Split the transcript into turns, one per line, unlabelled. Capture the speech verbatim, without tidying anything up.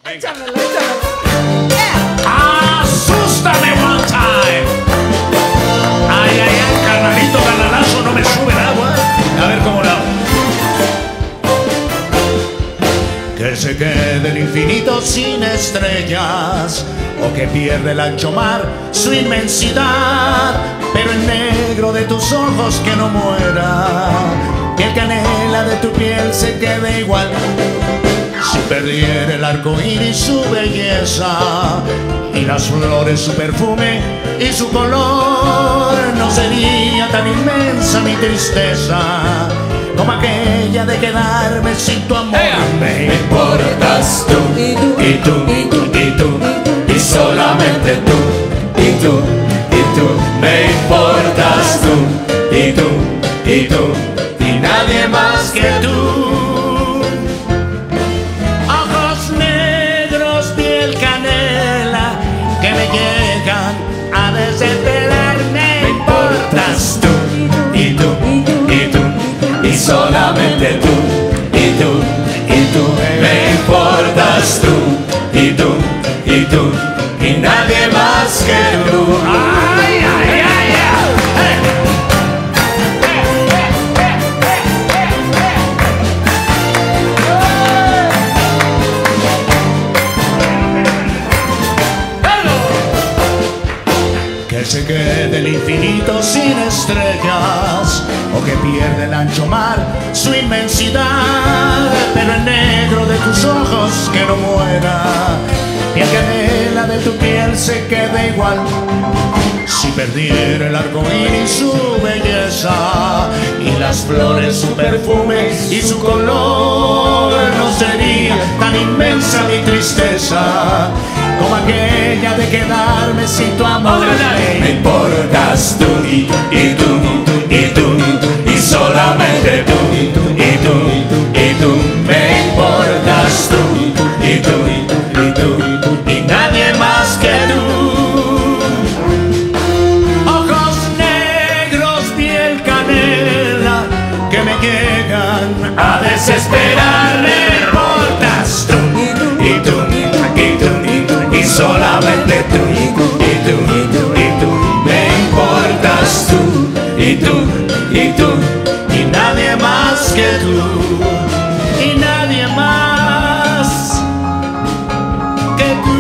Échamelo, échamelo. Yeah.
¡Asústame one time! Ay, ay, ay, carnalito, canalazo, no me sube el agua. A ver cómo lo hago. Que se quede el infinito sin estrellas, o que pierde el ancho mar su inmensidad, pero el negro de tus ojos que no muera, que el canela de tu piel se quede igual. Si perdiera el arco iris su belleza, y las flores su perfume y su color, no sería tan inmensa mi tristeza como aquella de quedarme sin tu amor.
Me importas tú, y tú, y tú, y tú, y solamente tú, y tú, y tú. Me importas tú, y tú, y tú, y nadie más que tú.
Ojos negros, piel canela, que me llegan a desesperarme.
Me importas tú, y tú, y tú, y solamente tú, y tú, y tú. Me importas tú, y tú, y tú, y nadie más que tú.
Ay, ay, ay, ay. Que se quede el infinito sin estrellas, o que pierde el ancho mar su inmensidad, pero el negro de tus ojos que no muera, y el canela de tu piel se quede igual. Si perdiera el arco iris su belleza, y las flores su perfume y su color, no sería tan inmensa mi tristeza como aquella de quedarme sin tu amor.
Me importas tú, y, y tú, y tú, y solamente tú, y tú, y tú. Me importas tú, y tú, y tú, y nadie más que tú.
Ojos negros, piel canela, que me llegan a desesperar. Me importas tú,
Y tú, y tú, y solamente tú, y tú, y tú. Me importas tú, y tú, y tú,
y nadie más que tú, y nadie más que tú.